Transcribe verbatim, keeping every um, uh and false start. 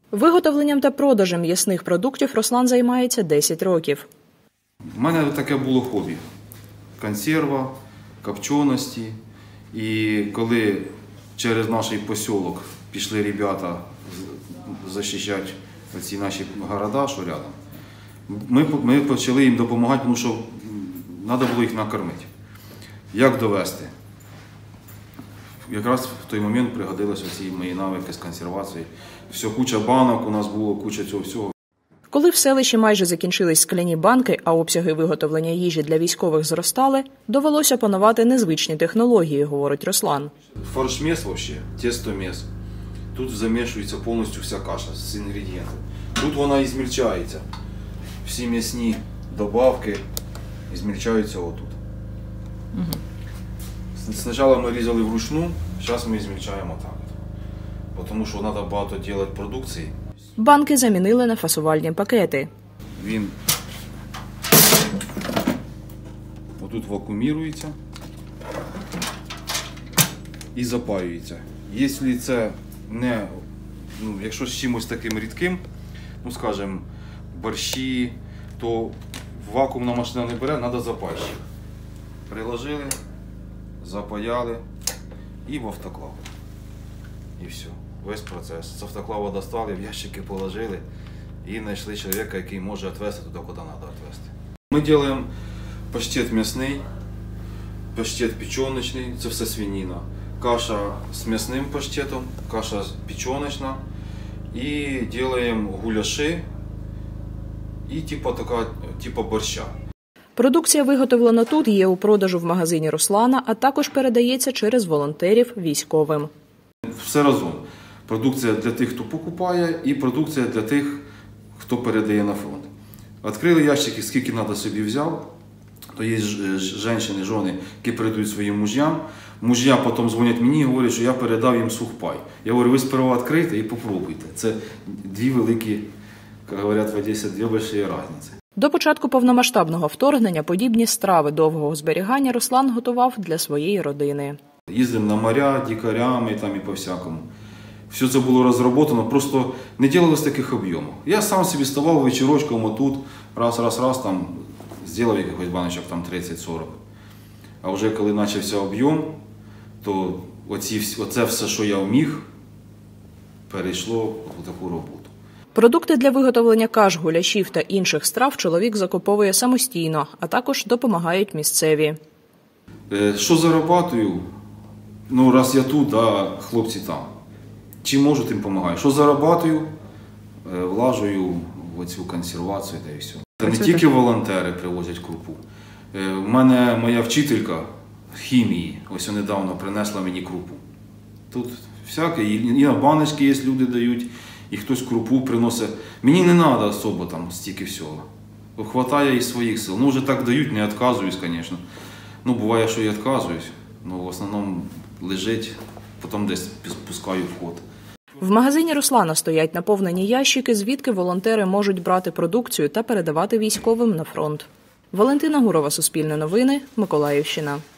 Виготовленням та продажем м'ясних продуктів Руслан займається десять років. У мене таке було хобі – консерва, копченості. І коли через наш поселок пішли ребята захищати ці наші города, що рядом, ми, ми почали їм допомагати, тому що треба було їх накормити. Як довести? Якраз в той момент пригодилися ці мої навики з консервації. Все, куча банок у нас було, куча цього всього. Коли в селищі майже закінчились скляні банки, а обсяги виготовлення їжі для військових зростали, довелося опанувати незвичні технології, говорить Руслан. Форшмес взагалі, тестомес. Тут замішується повністю вся каша з інгредієнтів. Тут вона і змільчається. Всі м'ясні добавки змільчаються отут. Угу. Спочатку ми різали вручну, зараз ми змільчаємо так. Тому що треба багато робити продукції. Банки замінили на фасувальні пакети. Він отут вакуумірується і запаюється. Якщо це не, ну, якщо з чимось таким рідким, ну скажімо, борщі, то вакуумна машина не бере, треба запайщик. Приложили, запаяли і в автоклав. І все. Весь процес. З автоклава достали, в ящики положили і знайшли чоловіка, який може відвезти туди, куди треба відвезти. Ми робимо паштет м'ясний, паштет печеночний, це все свинина. Каша з м'ясним паштетом, каша печеночна. І робимо гуляші і типу, така, типу борща. Продукція, виготовлена тут, є у продажу в магазині Руслана, а також передається через волонтерів військовим. Все разом. Продукція для тих, хто покупає, і продукція для тих, хто передає на фронт. Відкрили ящики, скільки треба собі взяв, то є жінки, жони, які передають своїм мужям. Мужья потім дзвонять мені і говорять, що я передав їм сухпай. Я говорю, ви сперва відкрийте і попробуйте. Це дві великі, як говорять в Одесі, дві великі різниці. До початку повномасштабного вторгнення подібні страви довгого зберігання Руслан готував для своєї родини. Їздимо на моря, дикарями там і по-всякому. Все це було розроблено, просто не робилось таких об'ємів. Я сам собі ставав вечірочком отут, раз-раз-раз, там, зробив якихось баночок там тридцять-сорок. А вже коли почався об'єм, то оці, оце все, що я вміг, перейшло в таку роботу. Продукти для виготовлення каш, гуляшів та інших страв чоловік закуповує самостійно, а також допомагають місцеві. Що заробляю? Ну, раз я тут, а хлопці там. Чи можу, тим допомагаю. Що заробляю, влажую в цю консервацію та і все. Це не тільки волонтери привозять крупу. У мене моя вчителька хімії, ось недавно принесла мені крупу. Тут всяке, і на баночки є, люди дають, і хтось крупу приносить. Мені не треба особо там стільки всього. Хватає і своїх сил. Ну, вже так дають, не відказуюсь, звісно. Ну, буває, що і відказуюсь. Ну, в основному лежить, потім десь пускаю в ход. В магазині Руслана стоять наповнені ящики, звідки волонтери можуть брати продукцію та передавати військовим на фронт. Валентина Гурова, Суспільне новини, Миколаївщина.